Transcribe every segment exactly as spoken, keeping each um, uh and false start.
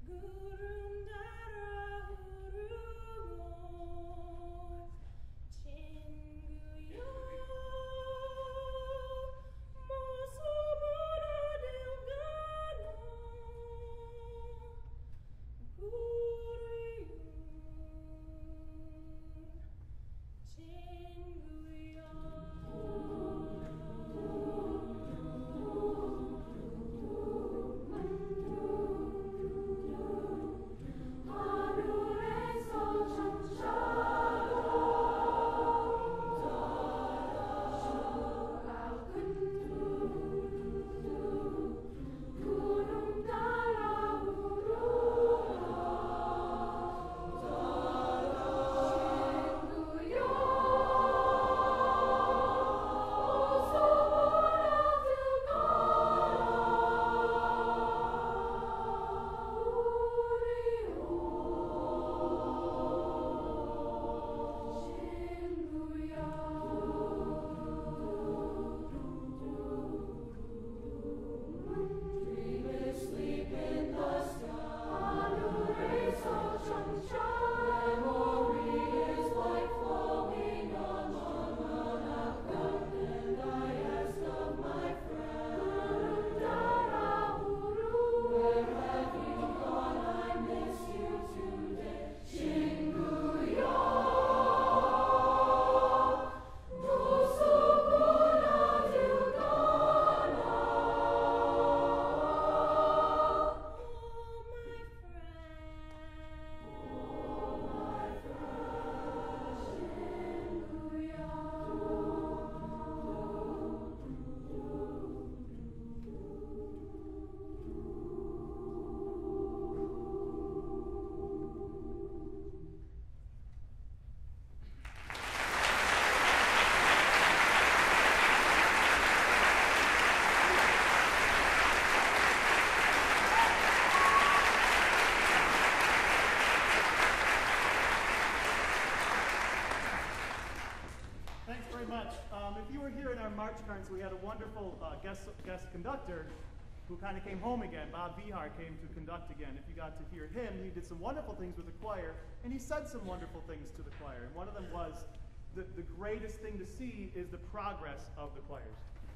We had a wonderful uh, guest, guest conductor who kind of came home again. Bob Vihar came to conduct again. If you got to hear him, he did some wonderful things with the choir, and he said some wonderful things to the choir. And one of them was, the, the greatest thing to see is the progress of the choirs.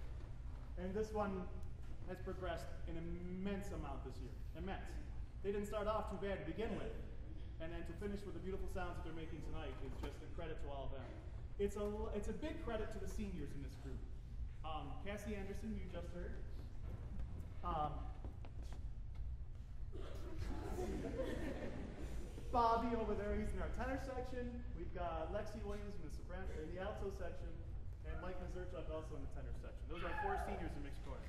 And this one has progressed an immense amount this year. Immense. They didn't start off too bad to begin with. And then to finish with the beautiful sounds that they're making tonight is just a credit to all of them. It's a, it's a big credit to the seniors in this group. Um, Cassie Anderson, you just heard. Um, Bobby over there, he's in our tenor section. We've got Lexi Williams in the soprano, in the alto section, and Mike Mazurchuk also in the tenor section. Those are four seniors in mixed chorus.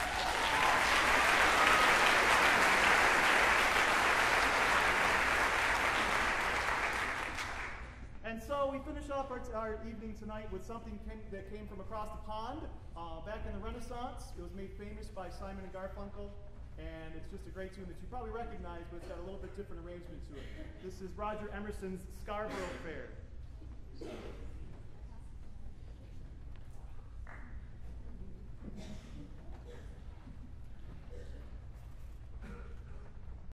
And so we finish off our, our evening tonight with something came, that came from across the pond. Uh, back in the Renaissance, it was made famous by Simon and Garfunkel, and it's just a great tune that you probably recognize, but it's got a little bit different arrangement to it. This is Roger Emerson's Scarborough Fair.